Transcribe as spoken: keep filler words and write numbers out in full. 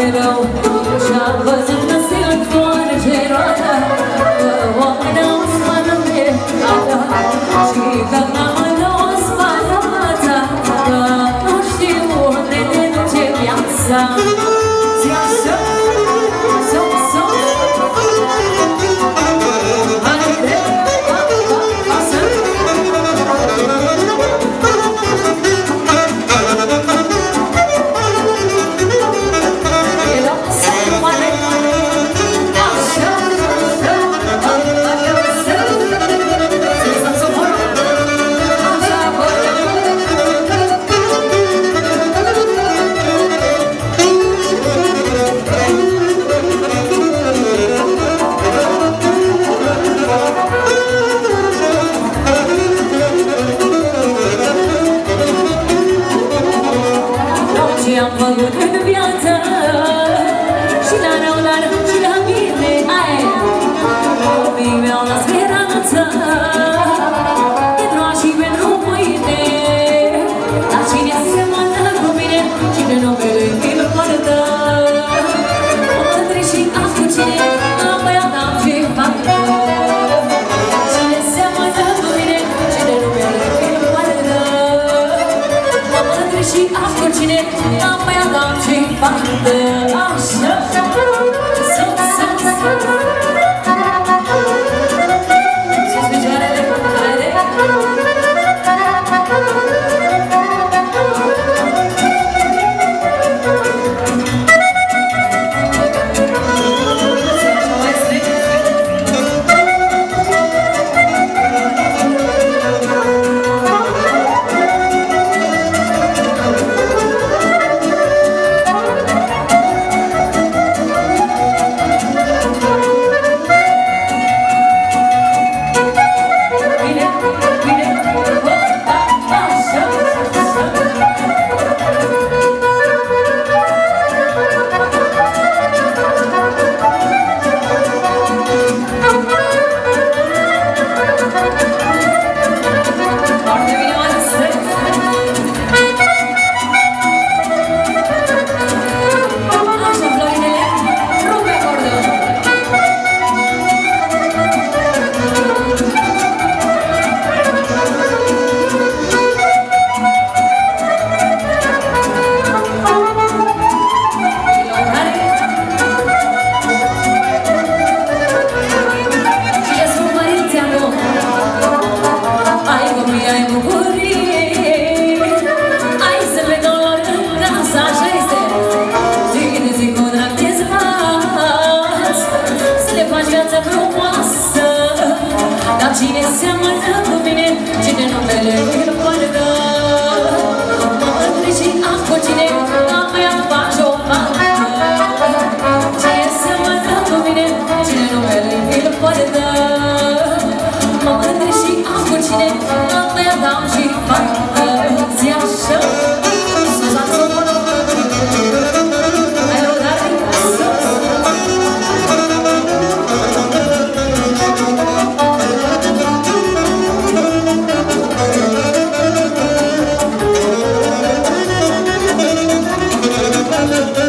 rău și-a văzut că se întoarce roata, că oamenii au spate viața și că n-am luat spate, că nu știu unde ne duce viața. Ce-am făcut în viață și la rău, la rău și la bine, aia copiii mi-au la speranță pentru azi și pentru mâine. Dar cine seamănă cu mine, cine nu vede îl poartă. Mă mândri și azi cu cine am băiat, am ce facă. Cine seamănă cu mine, cine nu vede îl poartă. Mă mândri și azi cu cine am băiat, am ce facă. Așa, sunt, sunt, sunt. Sus picioarele, haide. Cine seamănă cu mine, cine numele îl poartă. Mă mândri și am cu cine am băiat, faci o fată. Cine seamănă cu mine, cine numele îl poartă. Mă mândri și am cu cine am băiat, am și fată. Zi așa, Suzan Somono. Hai, Rodari, sus. Thank you.